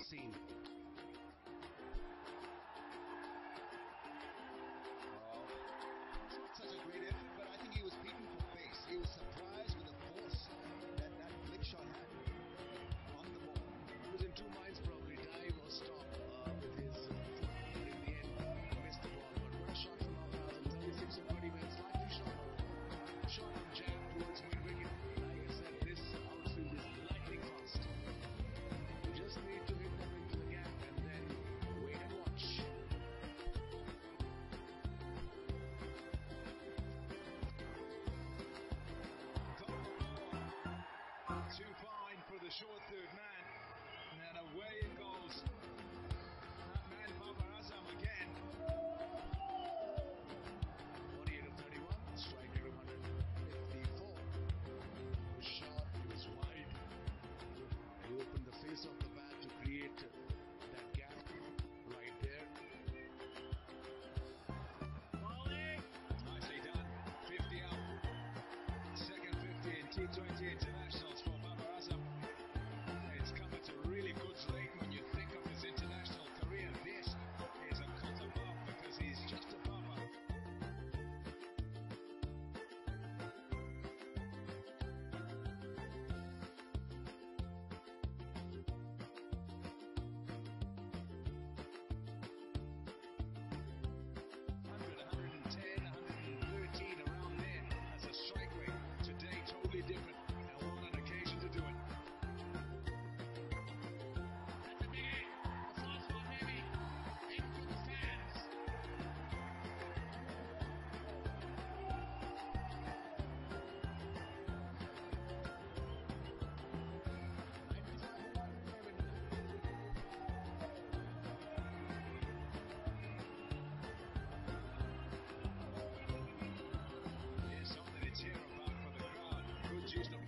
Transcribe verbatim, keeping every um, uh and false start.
seen. Such a great effort, but I think he was beaten for pace. He was surprised with the force that that flick shot had on the ball. He was in two minds probably, dive or stop uh, with his uh, foot. In the end, missed the ball. But what a shot from Babar Azam, thirty-six and thirty minutes, slightly short. Shot and jab towards mid-wicket. Like I said, this outfield is lightning fast. You just need to hit them into the gap and then wait and watch. Too fine for the short third man, and away it goes. That man Babar Azam again. forty-eight of thirty-one, strike rate of one fifty-four. It was short, it was wide. He opened the face of the bat to create that gap right there. Bowling! Nicely done. fifty out. Second fifty in T twenty internationals for Babar Azam. It's come at a really good rate when you think of his international career. This is a cut above because he's just a bomber. one hundred, one ten, one thirteen around there as a strike rate. Today, totally different. And one on occasion to do it. That's a big hit. The fast one heavy. Into the stands. There's something to cheer about for the crowd. Good use of